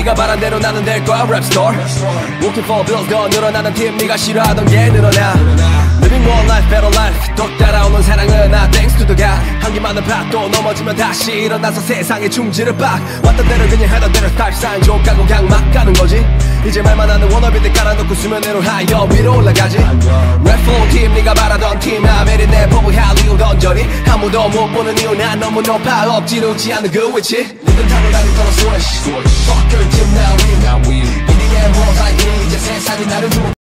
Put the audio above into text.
네가 바란 대로 나는 될 거야 랩스토어. Looking for bills 더 늘어나는 팀 네가 싫어하던 게 늘어나. Living more life better life 또 따라오는 사랑은 나 thanks to the God. 한기 많은 밭도 넘어지면 다시 일어나서 세상에 충지를 빡. 왔던 대로 그냥 하던 대로 스타일 사인 족가고 그냥 막 가는 거지. 이제 말만 하는 워너비들 깔아놓고 수면 위로 하여 위로 올라가지. 랩4 팀 네가 바라던 팀 아메리 내 법을 할리우드 던져리. 아무도 못 보는 이유 난 너무 높아 엎지르지 않는 그 위치. 니들 타고 다니던 스위치 Fuck your team now we EDM more like me 이제 세상이 나를 주고